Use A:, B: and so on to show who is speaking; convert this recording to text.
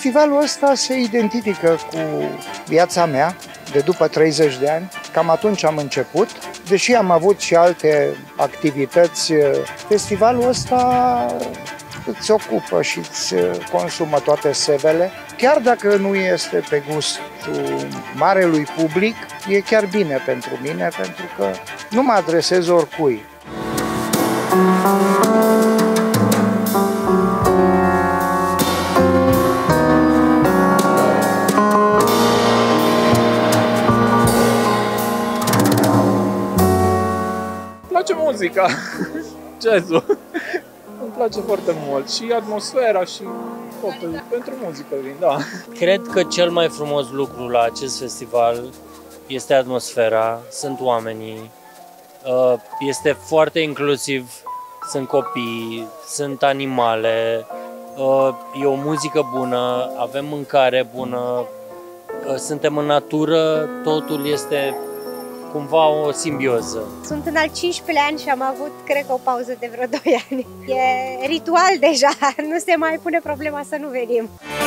A: Festivalul ăsta se identifică cu viața mea de după 30 de ani. Cam atunci am început. Deși am avut și alte activități, festivalul ăsta îți ocupă și îți consumă toate sevele. Chiar dacă nu este pe gustul marelui public, e chiar bine pentru mine, pentru că nu mă adresez oricui.
B: Îmi place muzica, jazzul. Îmi place foarte mult și atmosfera și totul. Pentru muzică vin, da.
C: Cred că cel mai frumos lucru la acest festival este atmosfera, sunt oamenii, este foarte inclusiv, sunt copii, sunt animale, e o muzică bună, avem mâncare bună, suntem în natură, totul este cumva o simbioză.
D: Sunt în al 15-lea an și am avut, cred că, o pauză de vreo 2 ani. E ritual deja, nu se mai pune problema să nu venim.